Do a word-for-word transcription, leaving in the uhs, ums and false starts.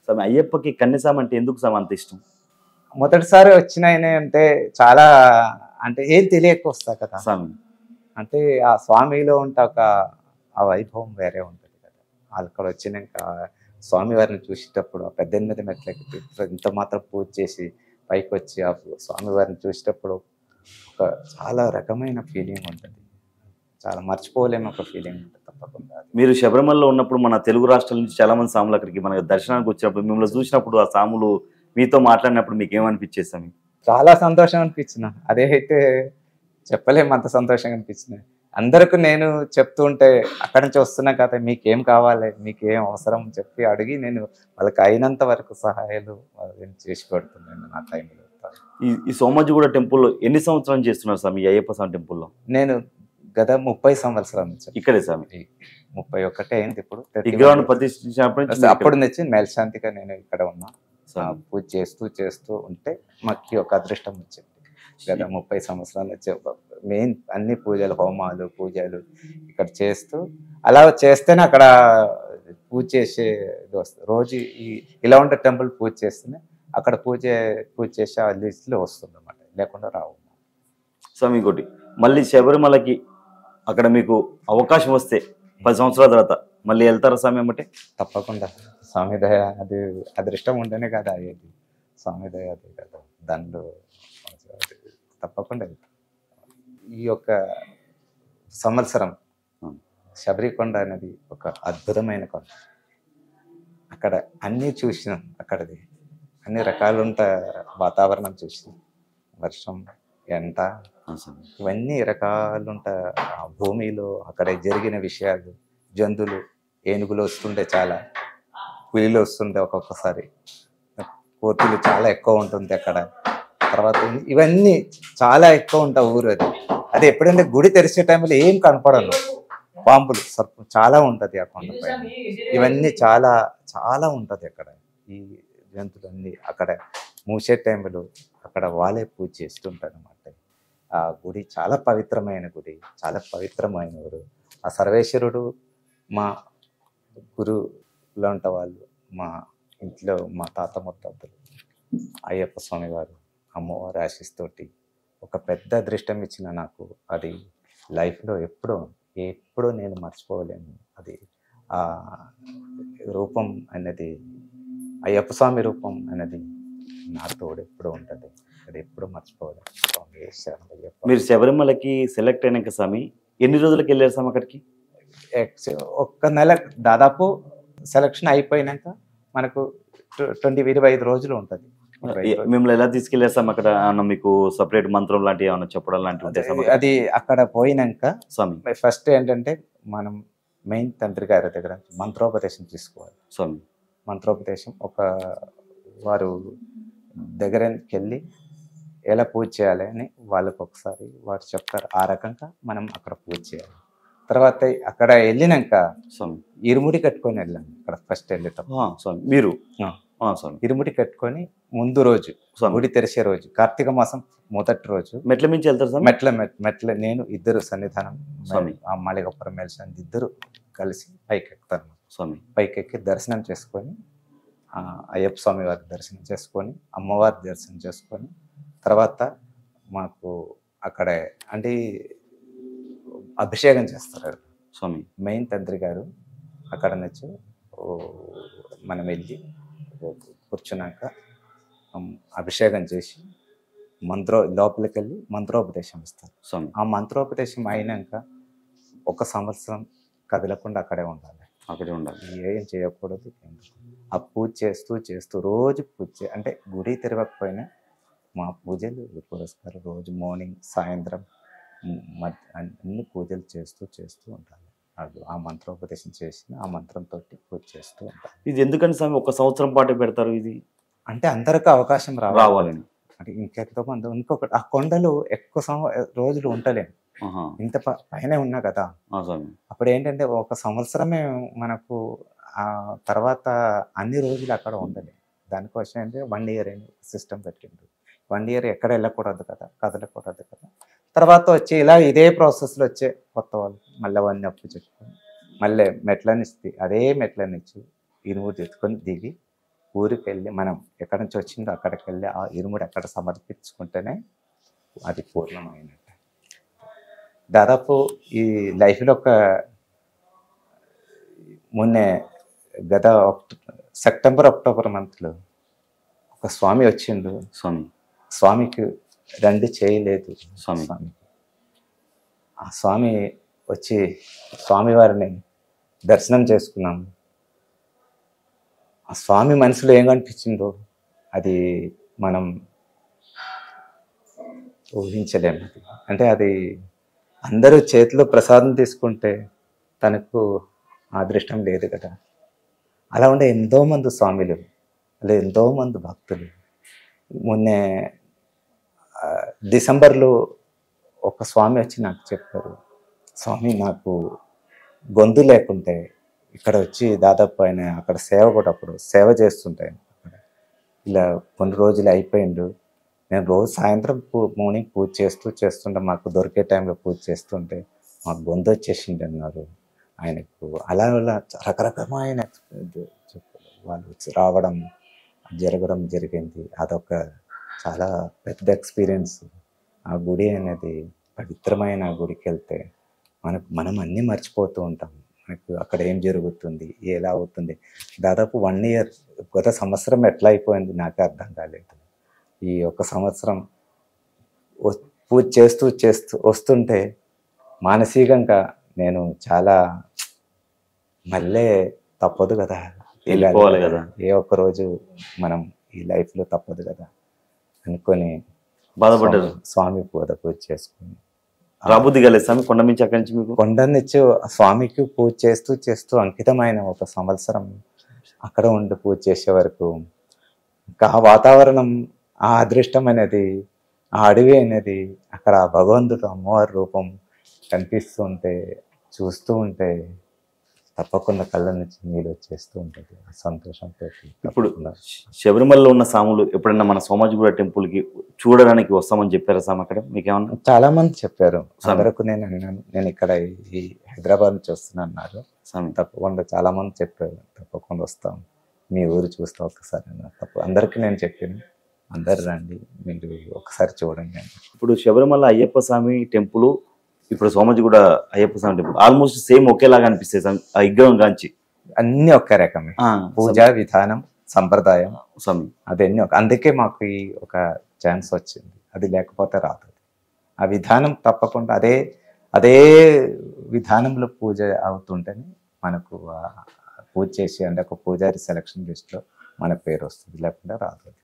స్వామి అయ్యప్పకి కన్యస్వామి అంటే ఎందుకు స్వామి అంత ఇష్టం? మొదటిసారి వచ్చినాయనే అంటే చాలా అంటే ఏం తెలియక వస్తా కదా స్వామి. అంటే ఆ స్వామిలో ఉంటే ఒక ఆ వైభవం వేరే ఉంటుంది కదా. అక్కడ వచ్చినాక స్వామివారిని చూసేటప్పుడు ఆ పద్దెనిమిది మెట్లకి ఇంత మాత్రం పూజ చేసి పైకి వచ్చి ఆ స్వామివారిని చూసేటప్పుడు ఒక చాలా రకమైన ఫీలింగ్ ఉంటుంది. చాలా మర్చిపోలేము ఒక ఫీలింగ్ ఉంటుంది తప్పకుండా. మీరు శబరిమలలో ఉన్నప్పుడు మన తెలుగు రాష్ట్రాల నుంచి చాలా మంది స్వాములు అక్కడికి మన దర్శనానికి వచ్చినప్పుడు మిమ్మల్ని చూసినప్పుడు ఆ స్వాములు మీతో మాట్లాడినప్పుడు మీకు ఏమనిపించేది స్వామి? చాలా సంతోషం అనిపించిన. అదే అయితే చెప్పలేము అంత సంతోషంగా అనిపించింది. అందరికి నేను చెప్తూ ఉంటే అక్కడి నుంచి వస్తున్నా కదా మీకేం కావాలి మీకు ఏం అవసరం చెప్పి అడిగి నేను వాళ్ళకి అయినంత వరకు సహాయాలు చేసి పెడుతున్నాను నా టైంలో. ఈ ఈ సోమాజిగూడ టెంపుల్లో ఎన్ని సంవత్సరాలు చేస్తున్నారు స్వామి అయ్యప్ప స్వామి టెంపుల్లో? నేను గత ముప్పై సంవత్సరాల నుంచి ఇక్కడే స్వామి. ముప్పై ఒకటే అయింది ఇప్పుడు. విగ్రహాన్ని ప్రతిష్ఠించినప్పటి నుంచి అప్పుడు నుంచి మేల్శాంతిగా నేను ఇక్కడ ఉన్నా. పూజ చేస్తూ చేస్తూ ఉంటే మాకు ఒక అదృష్టం వచ్చింది. గత ముప్పై సంవత్సరాల నుంచి మెయిన్ అన్ని పూజలు హోమాలు పూజలు ఇక్కడ చేస్తూ అలా చేస్తేనే అక్కడ పూజ చేసే వస్తుంది. రోజు ఈ ఇలా ఉంటే టెంపుల్ పూజ చేస్తేనే అక్కడ పూజ పూజ చేసే ఆ లిస్ట్లో వస్తుంది అన్నమాట, లేకుండా రావు. స్వామి ఇంకోటి మళ్ళీ శబరిమలకి అక్కడ మీకు అవకాశం వస్తే పది సంవత్సరాల తర్వాత మళ్ళీ వెళ్తారా స్వామి అమ్మటే? తప్పకుండా స్వామి దయ, అది అదృష్టం ఉంటేనే కదా అయ్యేది. స్వామి దయ అదే కదా దానిలో తప్పకుండా వెళ్తాం. ఈ యొక్క సంవత్సరం శబరికొండ అనేది ఒక అద్భుతమైన కొండ. అక్కడ అన్నీ చూసినాం, అక్కడది అన్ని రకాలుంట వాతావరణం చూసినాం. వర్షం ఎండ ఇవన్నీ రకాలుంట భూమిలో అక్కడ జరిగిన విషయాలు, జంతువులు, ఏనుగులు వస్తుండే, చాలా పులిలు వస్తుండే, ఒక్కొక్కసారి కోతులు చాలా ఎక్కువ ఉంటుంది అక్కడ. తర్వాత ఇవన్నీ చాలా ఎక్కువ ఉంటాయి ఊరు. అది అది ఎప్పుడంటే గుడి తెరిచే టైంలో ఏం కనపడను, పాంపులు సర్పం చాలా ఉంటుంది ఆ కొండపై. ఇవన్నీ చాలా చాలా ఉంటుంది అక్కడ. ఈ జంతువులన్నీ అక్కడ మూసే టైంలో అక్కడ వాళ్ళే పూజ చేస్తుంటారు అన్నమాట. ఆ గుడి చాలా పవిత్రమైన గుడి, చాలా పవిత్రమైన ఊరు. ఆ సర్వేశ్వరుడు మా గురువులో ఉంటే వాళ్ళు, మా ఇంట్లో మా తాత ముత్తాతలు అయ్యప్ప స్వామి వారు, అమ్మవారి ఆశీస్సుతోటి ఒక పెద్ద అదృష్టం ఇచ్చిన నాకు. అది లైఫ్లో ఎప్పుడూ ఎప్పుడూ నేను మర్చిపోలేను. అది ఆ రూపం అనేది, అయ్యప్ప స్వామి రూపం అనేది నాతో ఎప్పుడూ ఉంటుంది. అది ఎప్పుడూ మర్చిపోలేను. మీరు శబరిమలకి సెలెక్ట్ అయినాక స్వామి ఎన్ని రోజులకి వెళ్ళారు స్వామి అక్కడికి? ఒక్క నెల దాదాపు సెలక్షన్ అయిపోయినాక మనకు ట్వంటీ ఇరవై ఐదు రోజులు ఉంటుంది. మిమ్మల్ని ఎలా తీసుకెళ్లారు స్వామి అక్కడ? మీకు సపరేట్ మంత్రం లాంటివి ఏమన్నా చెప్పడం లాంటివి? అది అక్కడ పోయినాక స్వామి ఫస్ట్ ఏంటంటే మనం మెయిన్ తండ్రి గారి దగ్గర మంత్రోపదేశం తీసుకోవాలి. స్వామి మంత్రోపదేశం ఒక వారు దగ్గరికి వెళ్ళి ఎలా పూజ చేయాలి అని వాళ్ళకు ఒకసారి వారు చెప్తారు. ఆ రకంగా మనం అక్కడ పూజ చేయాలి. తర్వాత అక్కడ వెళ్ళినాక ఇరుముడి కట్టుకొని వెళ్ళాను. అక్కడ ఫస్ట్ వెళ్ళేటప్పుడు మీరు ఇరుముడి కట్టుకొని ముందు రోజు గుడి తెరిచే రోజు కార్తీక మాసం మొదటి రోజు మెట్ల మించి వెళ్తారు. మెట్ల మెట్ల నేను ఇద్దరు సన్నిధానం ఆ మాళిగపురం మెల్సాన్ ఇద్దరు కలిసి పైకి ఎక్కుతాను. స్వామి పైకి ఎక్కి దర్శనం చేసుకొని అయ్యప్ప స్వామి వారి దర్శనం చేసుకొని అమ్మవారి దర్శనం చేసుకొని తర్వాత మాకు అక్కడ అంటే అభిషేకం చేస్తారు స్వామి. మెయిన్ తండ్రి గారు అక్కడ నుంచి మనం వెళ్ళి కూర్చున్నాక అభిషేకం చేసి మంత్రో లోపలికి వెళ్ళి మంత్రోపదేశం ఇస్తారు స్వామి. ఆ మంత్రోపదేశం అయినాక ఒక సంవత్సరం కదలకుండా అక్కడే ఉండాలి. అక్కడే ఉండాలి, ఏం చేయకూడదు. ఆ పూజ చేస్తూ చేస్తూ రోజు పూజ అంటే గుడి తిరగకపోయినా మా పూజలు పురస్కారం రోజు మార్నింగ్ సాయంత్రం అన్ని పూజలు చేస్తూ చేస్తూ ఉంటాను. ఆ మంత్రోపదేశం చేసిన ఆ మంత్రంతో పూజ చేస్తూ ఉంటాను. ఇది ఎందుకని స్వామి ఒక సంవత్సరం పాటు పెడతారు? ఇది అంటే అందరికీ అవకాశం రావాలని. అంటే ఇంకెంతో మంది ఇంకొకటి ఆ కొండలు ఎక్కువ రోజులు ఉండలేము. ఇంత పైన ఉన్నా కదా. అప్పుడు ఏంటంటే ఒక సంవత్సరమే మనకు ఆ తర్వాత అన్ని రోజులు అక్కడ ఉండలేము. దానికోసం ఏంటంటే వన్ ఇయర్ అని సిస్టమ్ పెట్టిండు. వన్ ఇయర్ ఎక్కడ వెళ్ళకూడదు కదా, కదలకూడదు కదా. తర్వాత వచ్చి ఇలా ఇదే ప్రాసెస్లో వచ్చే కొత్త వాళ్ళు మళ్ళీ అవన్నీ అప్పు చెప్పుకొని మళ్ళీ మెట్లనిచ్చి అదే మెట్లనిచ్చి ఇనుము తెచ్చుకొని దిగి ఊరికి వెళ్ళి మనం ఎక్కడి నుంచి వచ్చిందో అక్కడికి వెళ్ళి ఆ ఇరుముడు ఎక్కడ సమర్పించుకుంటేనే అది పూర్ణమైనట్టు. దాదాపు ఈ లైఫ్లో ఒక మొన్నే గత సెప్టెంబర్ అక్టోబర్ మంత్లో ఒక స్వామి వచ్చిండు. స్వామి స్వామికి రండి చేయలేదు స్వామి స్వామి ఆ స్వామి వచ్చి స్వామివారిని దర్శనం చేసుకున్నాము. ఆ స్వామి మనసులో ఏం కనిపించిందో అది మనం ఊహించలేము. అంటే అది అందరూ చేతిలో ప్రసాదం తీసుకుంటే తనకు అదృష్టం లేదు కదా. అలా ఉండే ఎంతోమంది స్వామిలు, అలా ఎంతోమంది భక్తులు. మొన్నే డిసెంబర్లో ఒక స్వామి వచ్చి నాకు చెప్పారు, స్వామి నాకు గొంతు లేకుంటే ఇక్కడ వచ్చి దాదాపు ఆయన అక్కడ సేవ కూడా అప్పుడు సేవ చేస్తుంటాయి అక్కడ ఇలా కొన్ని రోజులు అయిపోయిండు. నేను రోజు సాయంత్రం పూ మార్నింగ్ పూజ చేస్తూ చేస్తుంటే మాకు దొరికే టైంలో పూజ చేస్తుంటే మాకు గొంతు వచ్చేసింది అన్నారు ఆయనకు. అలా అలా రకరకమైన చెప్పారు వాళ్ళు వచ్చి రావడం జరగడం జరిగింది. అదొక చాలా పెద్ద ఎక్స్పీరియన్స్. ఆ గుడి అనేది పవిత్రమైన గుడికి వెళ్తే మనకు మనం అన్నీ మర్చిపోతూ ఉంటాం. మనకు అక్కడ ఏం జరుగుతుంది, ఎలా అవుతుంది. దాదాపు వన్ ఇయర్ గత సంవత్సరం ఎట్లా అయిపోయింది నాకే అర్థం కాలేదు. ఈ ఒక సంవత్సరం పూజ చేస్తూ చేస్తూ వస్తుంటే మానసికంగా నేను చాలా మళ్ళీ తప్పదు కదా, వెళ్ళిపోవాలి కదా, ఏ ఒక్క రోజు మనం ఈ లైఫ్లో తప్పదు కదా అనుకొని బాధపడ్డారు. స్వామి పూజ పూజ చేసుకుని రాబుద్ది కాలేదు స్వామి కొండ నుంచి అక్కడి నుంచి మీకు కొండనిచ్చి స్వామికి పూజ చేస్తూ చేస్తూ అంకితమైన ఒక సంవత్సరం అక్కడ ఉండి పూజ చేసే వరకు ఇంకా ఆ వాతావరణం, ఆ అదృష్టం అనేది, ఆ అడవి అనేది, అక్కడ భగవంతుడు అమ్మవారి రూపం కనిపిస్తూ ఉంటే చూస్తూ ఉంటే తప్పకుండా కళ్ళ నుంచి నీళ్ళు వచ్చేస్తూ ఉంటుంది ఆ సంతోషంతో. ఇప్పుడు శబరిమలలో ఉన్న సాములు ఎప్పుడన్నా మన సోమాజిగూడ టెంపుల్ కి చూడడానికి వస్తామని చెప్పారా సార్? అక్కడ మీకేమన్నా? చాలా మంది చెప్పారు. అందరకు నేను అన్నాను, నేను ఇక్కడ ఈ హైదరాబాద్ నుంచి వస్తున్నా అన్నారు. తప్పకుండా చాలా మంది చెప్పారు, తప్పకుండా వస్తాం, మీ ఊరు చూస్తా ఒకసారి అన్నారు. తప్ప అందరికీ నేను చెప్పాను, అందరు రండి మీరు ఒకసారి చూడండి. ఇప్పుడు శబరిమల అయ్యప్ప స్వామి టెంపుల్, ఇప్పుడు Somajiguda Ayyappa Swamy temple almost same ఒకేలాగా అనిపిస్తాయి స్వామి. ఆ విగ్రహం కాంచి అన్ని ఒకే రకమే, పూజా విధానం, సంప్రదాయం స్వామి అదన్నీ ఒక. అందుకే మాకు ఈ ఒక ఛాన్స్ వచ్చింది, అది లేకపోతే రాదు. ఆ విధానం తప్పకుండా అదే అదే విధానంలో పూజ అవుతుంటేనే మనకు పూజ చేసి అంటే ఒక పూజారి సెలక్షన్ లిస్ట్లో మన పేరు వస్తుంది, లేకుండా రాదు.